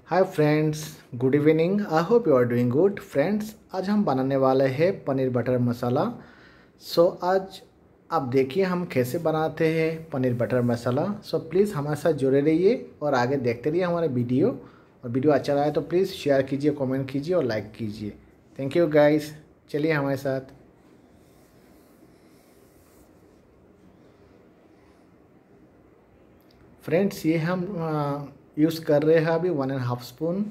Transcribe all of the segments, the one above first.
Hi friends, good evening. I hope you are doing good. Friends, आज हम बनाने वाले हैं पनीर बटर मसाला। आज आप देखिए हम कैसे बनाते हैं पनीर बटर मसाला। प्लीज़ हमारे साथ जुड़े रहिए और आगे देखते रहिए हमारे वीडियो। और वीडियो अच्छा लगा तो प्लीज़ शेयर कीजिए, कमेंट कीजिए और लाइक कीजिए। Thank you guys. चलिए हमारे साथ। फ्रेंड्स, ये हम यूज़ कर रहे हैं अभी 1.5 स्पून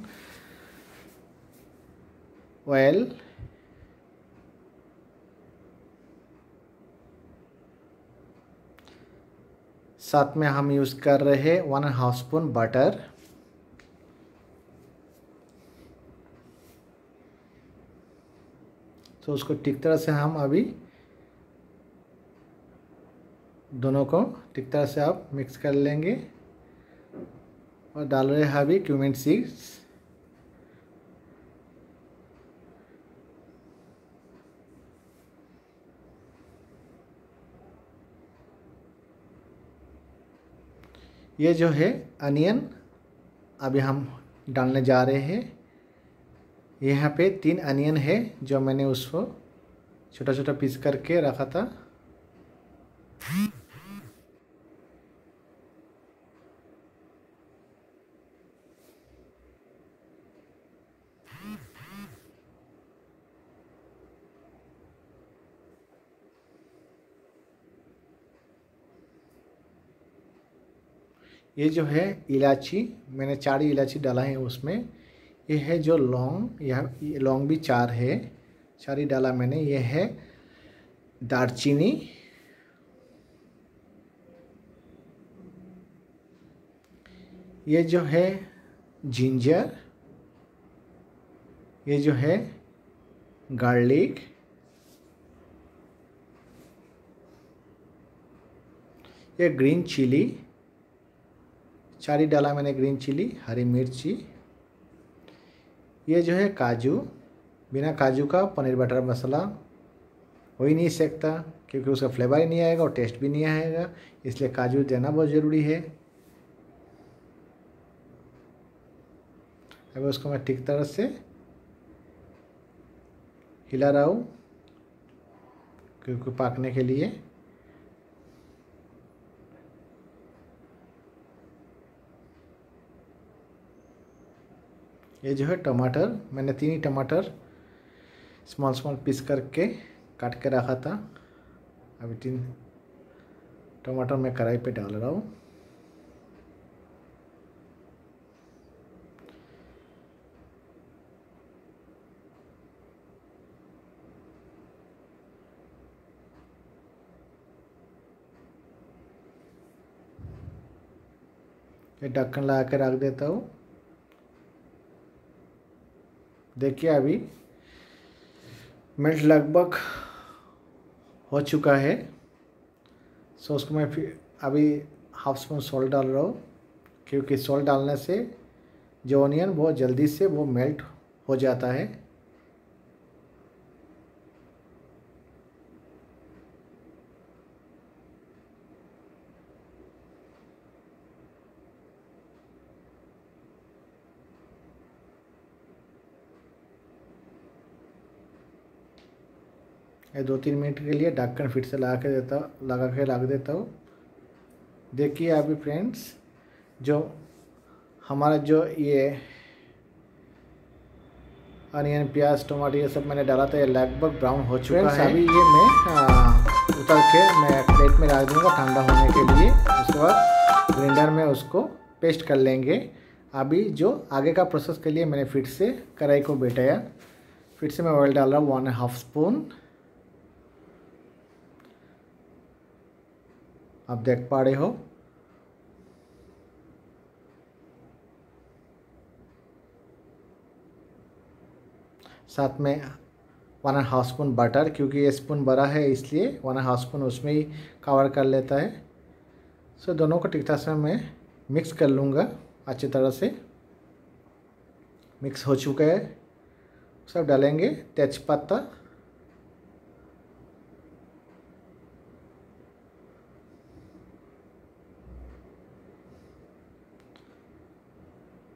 ऑयल। साथ में हम यूज़ कर रहे हैं 1.5 स्पून बटर। उसको ठीक तरह से हम अभी दोनों को ठीक तरह से आप मिक्स कर लेंगे और डाल रहे हैं अभी क्यूमिन सीड्स। ये जो है अनियन अभी हम डालने जा रहे हैं। यहाँ पे 3 अनियन है जो मैंने उसको छोटा छोटा पीस करके रखा था। ये जो है इलायची, मैंने 4 इलायची डाला है उसमें। ये है जो लौंग, यह लौंग भी 4 है, 4 ही डाला मैंने। ये है दालचीनी, ये जो है जिंजर, ये जो है गार्लिक, ये ग्रीन चिली, 4 ही डाला मैंने ग्रीन चिली, हरी मिर्ची। ये जो है काजू, बिना काजू का पनीर बटर मसाला हो ही नहीं सकता, क्योंकि उसका फ्लेवर ही नहीं आएगा और टेस्ट भी नहीं आएगा, इसलिए काजू देना बहुत ज़रूरी है। अब उसको मैं ठीक तरह से हिला रहा हूँ क्योंकि पकने के लिए। ये जो है टमाटर, मैंने 3 ही टमाटर स्मॉल स्मॉल पीस करके काट के रखा था। अभी 3 टमाटर मैं कढ़ाई पे डाल रहा हूँ। ये ढक्कन लगा के रख देता हूँ। देखिए अभी मिर्च लगभग हो चुका है। उसको मैं फिर अभी 1/2 स्पून सॉल्ट डाल रहा हूँ, क्योंकि सॉल्ट डालने से जो ऑनियन बहुत जल्दी से वो मेल्ट हो जाता है। ये 2-3 मिनट के लिए ढक्कन फिर से लगा के रख देता हूँ। देखिए अभी फ्रेंड्स, जो हमारा जो ये अनियन, प्याज, टमाटर ये सब मैंने डाला था, ये लगभग ब्राउन हो चुका है। अभी ये मैं उतर के मैं प्लेट में रख दूँगा ठंडा होने के लिए। उसके बाद ग्राइंडर में उसको पेस्ट कर लेंगे। अभी जो आगे का प्रोसेस के लिए मैंने फिर से कढ़ाई को बैठाया। फिर से मैं ऑयल डाल रहा हूँ 1.5 स्पून। आप देख पा रहे हो। साथ में 1.5 स्पून बटर, क्योंकि ये स्पून बड़ा है इसलिए 1.5 स्पून उसमें ही कवर कर लेता है। दोनों को ठीक तरह से मैं मिक्स कर लूँगा। अच्छी तरह से मिक्स हो चुका है। सब डालेंगे तेजपत्ता,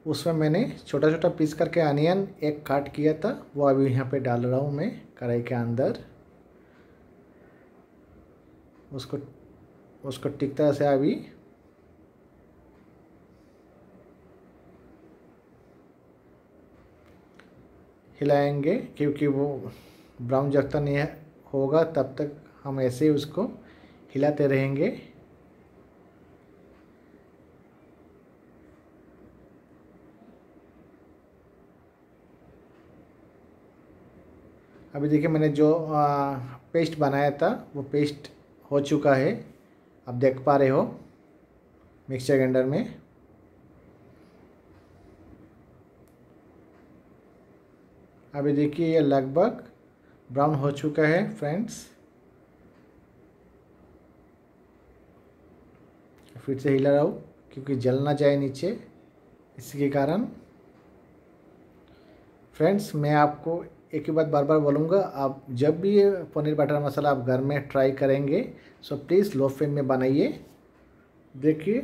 उसमें मैंने छोटा छोटा पीस करके अनियन एक काट किया था, वो अभी यहाँ पे डाल रहा हूँ मैं कढ़ाई के अंदर। उसको उसको ठीक तरह से अभी हिलाएंगे, क्योंकि वो ब्राउन जब तक नहीं होगा तब तक हम ऐसे ही उसको हिलाते रहेंगे। अभी देखिए मैंने जो पेस्ट बनाया था वो पेस्ट हो चुका है, आप देख पा रहे हो मिक्सचर ग्राइंडर में। अभी देखिए ये लगभग ब्राउन हो चुका है फ्रेंड्स। फिर से हिला रहा हूँ क्योंकि जल ना जाए नीचे, इसी के कारण। फ्रेंड्स मैं आपको एक ही बात बार बार बोलूँगा, आप जब भी ये पनीर बटर मसाला आप घर में ट्राई करेंगे सो प्लीज़ लो फ्लेम में बनाइए। देखिए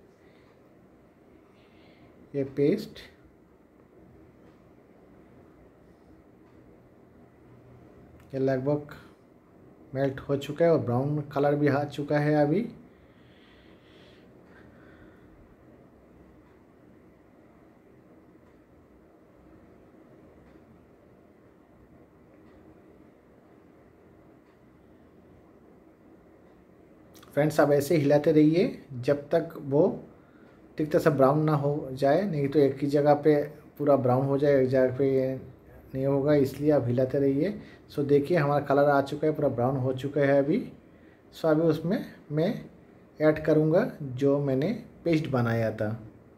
ये पेस्ट ये लगभग मेल्ट हो चुका है और ब्राउन कलर भी आ चुका है अभी। फ्रेंड्स आप ऐसे हिलाते रहिए जब तक वो ठीक तरह से ब्राउन ना हो जाए, नहीं तो एक ही जगह पे पूरा ब्राउन हो जाए, एक जगह पे नहीं होगा, इसलिए आप हिलाते रहिए। सो देखिए हमारा कलर आ चुका है, पूरा ब्राउन हो चुका है अभी। सो अभी उसमें मैं ऐड करूँगा जो मैंने पेस्ट बनाया था।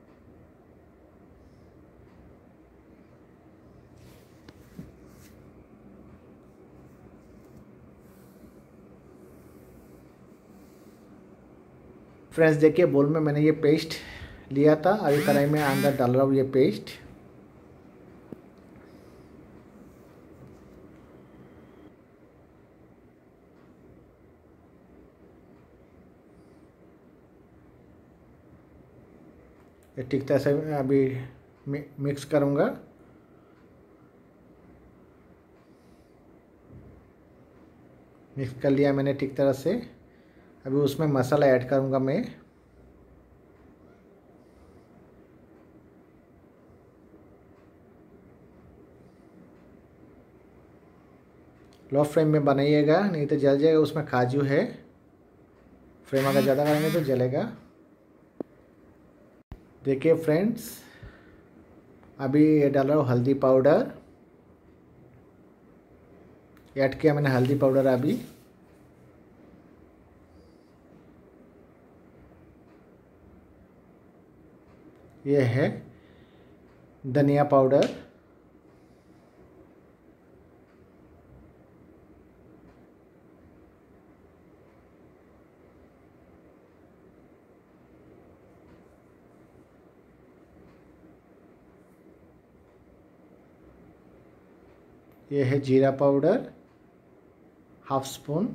फ्रेंड्स देखिए बोल में मैंने ये पेस्ट लिया था, अभी कढ़ाई में अंदर डाल रहा हूँ ये पेस्ट। ये ठीक तरह से अभी मिक्स करूँगा। मिक्स कर लिया मैंने ठीक तरह से। अभी उसमें मसाला ऐड करूँगा मैं। लो फ्लेम में बनाइएगा नहीं तो जल जाएगा, उसमें काजू है। फ्लेम अगर ज़्यादा करेंगे तो जलेगा। देखिए फ्रेंड्स अभी ये डाल रहा हूँ हल्दी पाउडर। ऐड किया मैंने हल्दी पाउडर अभी। ये है धनिया पाउडर। ये है जीरा पाउडर हाफ स्पून।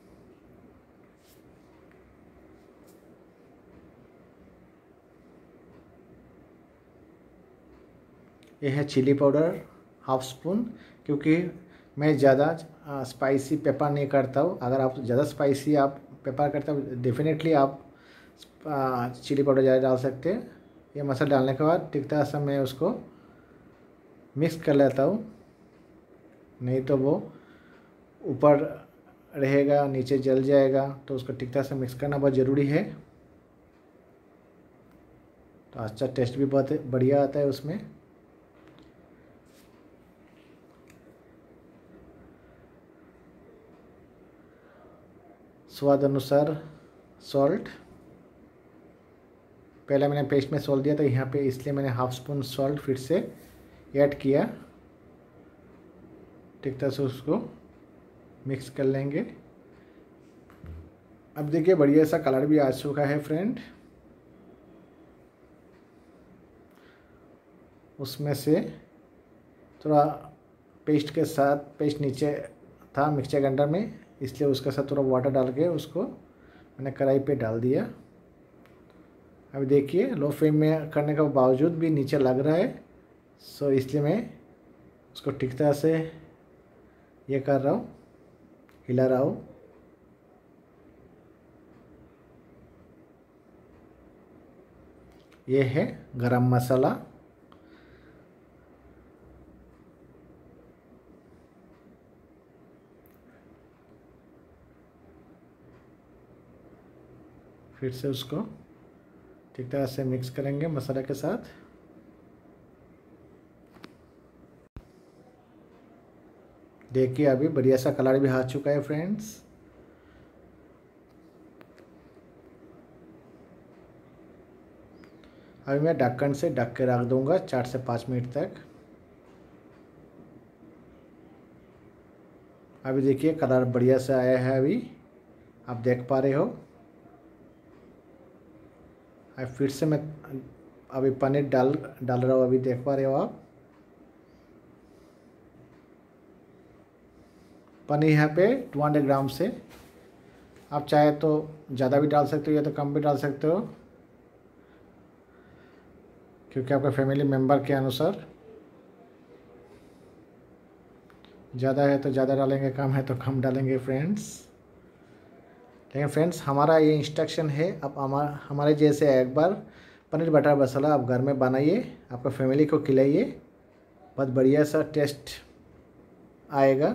ये है चिली पाउडर हाफ स्पून, क्योंकि मैं ज़्यादा स्पाइसी पेपर नहीं करता हूँ। अगर आप ज़्यादा स्पाइसी आप पेपर करते हो डेफिनेटली आप चिली पाउडर ज़्यादा डाल सकते हैं। ये मसाला डालने के बाद ठीक तरह से मैं उसको मिक्स कर लेता हूँ, नहीं तो वो ऊपर रहेगा नीचे जल जाएगा। तो उसको ठीक तरह से मिक्स करना बहुत ज़रूरी है, तो अच्छा टेस्ट भी बहुत बढ़िया आता है उसमें। स्वाद अनुसार सॉल्ट। पहले मैंने पेस्ट में सॉल्ट दिया था यहाँ पे, इसलिए मैंने हाफ स्पून सॉल्ट फिर से ऐड किया। ठीक तरह से उसको मिक्स कर लेंगे। अब देखिए बढ़िया सा कलर भी आ चुका है फ्रेंड। उसमें से थोड़ा पेस्ट के साथ, पेस्ट नीचे था मिक्सचर ग्राइंडर में, इसलिए उसके साथ थोड़ा वाटर डाल के उसको मैंने कढ़ाई पे डाल दिया। अभी देखिए लो फ्लेम में करने के बावजूद भी नीचे लग रहा है, सो इसलिए मैं उसको ठीक तरह से ये कर रहा हूँ, हिला रहा हूँ। ये है गरम मसाला। फिर से उसको ठीक तरह से मिक्स करेंगे मसाला के साथ। देखिए अभी बढ़िया सा कलर भी आ चुका है फ्रेंड्स। अभी मैं ढक्कन से ढक के रख दूंगा 4 से 5 मिनट तक। अभी देखिए कलर बढ़िया से आया है, अभी आप देख पा रहे हो। अब फिर से मैं अभी पनीर डाल रहा हूँ, अभी देख पा रहे हो आप। पनीर यहाँ पे 200 ग्राम से, आप चाहे तो ज़्यादा भी डाल सकते हो या तो कम भी डाल सकते हो, क्योंकि आपके फैमिली मेम्बर के अनुसार। ज़्यादा है तो ज़्यादा डालेंगे, कम है तो कम डालेंगे फ्रेंड्स। लेकिन फ्रेंड्स हमारा ये इंस्ट्रक्शन है, आप हमारे जैसे एक बार पनीर बटर मसाला आप घर में बनाइए, आपका फैमिली को खिलाइए, बहुत बढ़िया सा टेस्ट आएगा।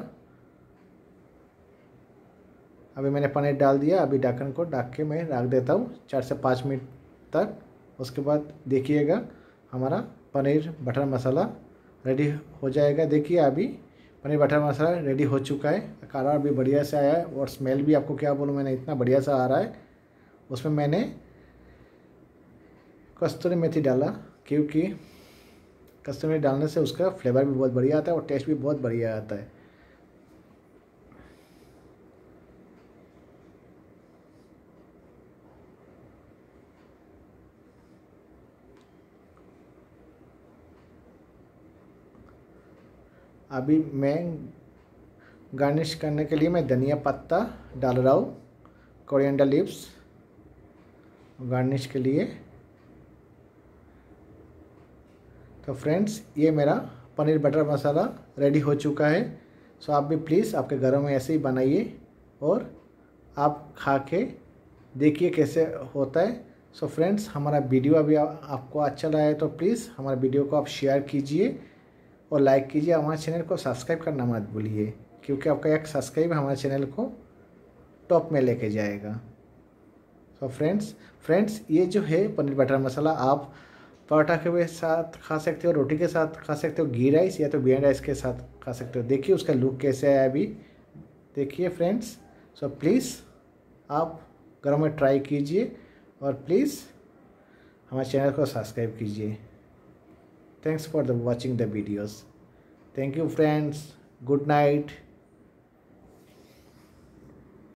अभी मैंने पनीर डाल दिया, अभी ढक्कन को ढक के मैं रख देता हूँ 4 से 5 मिनट तक। उसके बाद देखिएगा हमारा पनीर बटर मसाला रेडी हो जाएगा। देखिए अभी पनीर बटर मसाला रेडी हो चुका है, कलर भी बढ़िया से आया है और स्मेल भी आपको क्या बोलूँ मैंने, इतना बढ़िया सा आ रहा है। उसमें मैंने कस्तूरी मेथी डाला, क्योंकि कस्तूरी मेथी डालने से उसका फ्लेवर भी बहुत बढ़िया आता है और टेस्ट भी बहुत बढ़िया आता है। अभी मैं गार्निश करने के लिए मैं धनिया पत्ता डाल रहा हूँ, कोरिएंडर लीव्स गार्निश के लिए। तो फ्रेंड्स ये मेरा पनीर बटर मसाला रेडी हो चुका है। सो आप भी प्लीज़ आपके घरों में ऐसे ही बनाइए और आप खा के देखिए कैसे होता है। सो फ्रेंड्स हमारा वीडियो अभी आपको अच्छा लगा है तो प्लीज़ हमारे वीडियो को आप शेयर कीजिए और लाइक कीजिए। हमारे चैनल को सब्सक्राइब करना मत भूलिए, क्योंकि आपका एक सब्सक्राइब हमारे चैनल को टॉप में लेके जाएगा। तो फ्रेंड्स ये जो है पनीर बटर मसाला आप पराठा के साथ खा सकते हो, रोटी के साथ खा सकते हो, घी राइस या तो बिरयानी राइस के साथ खा सकते हो। देखिए उसका लुक कैसे है अभी, देखिए फ्रेंड्स। सो प्लीज़ आप घरों में ट्राई कीजिए और प्लीज़ हमारे चैनल को सब्सक्राइब कीजिए। Thanks for the watching the videos. Thank you friends. Good night.